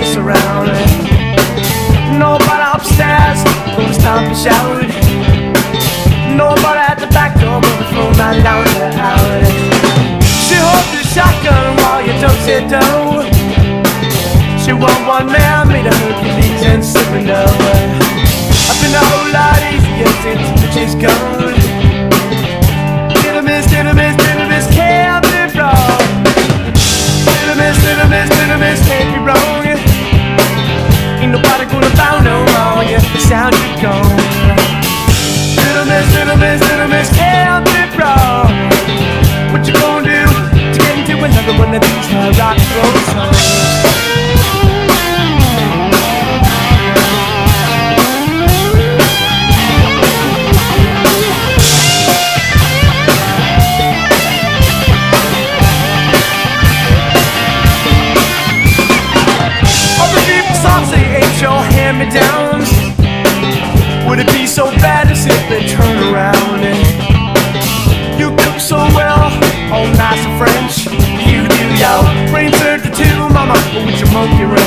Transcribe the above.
mess around. Nobody upstairs when it's time to shout. Nobody at the back door when the phone line down out. She holds the shotgun while you don't sit down. She want one man, made a Hercules and Cyrano. I've been a whole lot easier since she's gone. Little miss, can't be wrong. Little miss, can't be wrong. Ain't nobody gonna bow no more, yeah, the sound you're gone. Little miss, can't be wrong. What you gonna do to get into another one of these rock and roll songs? Your hand-me-downs. Would it be so bad to simply turn around? You cook so well, all nice and French. You do your brain surgery too, mama, with your monkey wrench.